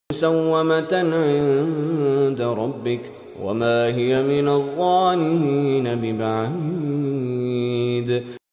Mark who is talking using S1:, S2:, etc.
S1: مسومة عند ربك وما هي من الظالمين ببعيد